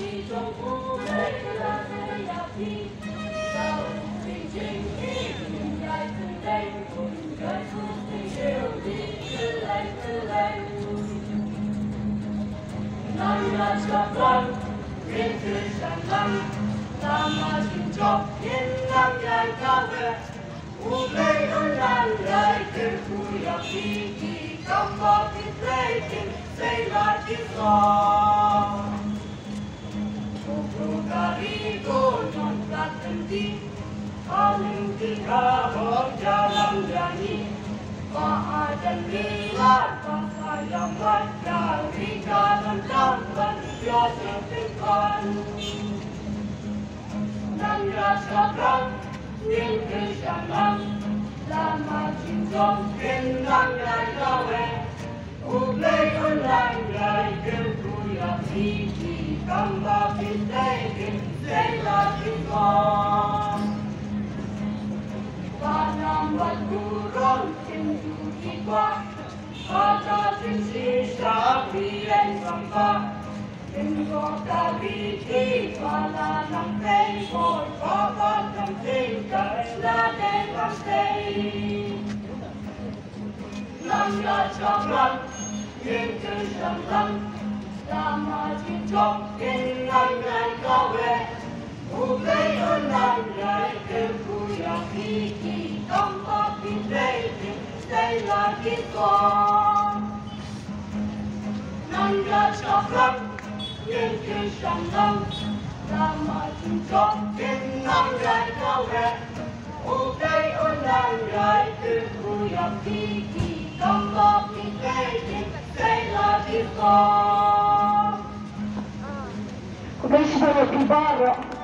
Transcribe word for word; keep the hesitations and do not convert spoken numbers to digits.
你中不累了的要听，到平静一定来自内部，该出的有你自来自来。南亚小关，天之山南，那么心中天南来高飞，无悲无难来跟不要提提，刚把的累天谁来接受？Kari gunung terhenti, paling tiga berjalan jani. Maha dan bila bangsa yang wajar di dalam jamban biasa tinggal. Dan rasakan yang kesanam, lama cinta kendang dan gawe. Ulai ulai ulai kerja tinggi. Kamba pindahin, sela tinggal. Tanam berkurang, cintu tiba. Ada sisa pian kamba. Tengok kali di mana nang tengok. Bapa nang tinggal, selade pasai. Nangga cakram, yang kesanam. Lama cinta dengan gawe, ulai ulai kerja tinggi, tanpa pilih saya lagi kau. Nangga cakram yang kesanam, lama cinta dengan gawe, ulai ulai kerja tinggi, tanpa pilih saya lagi kau. Questo è il più bello.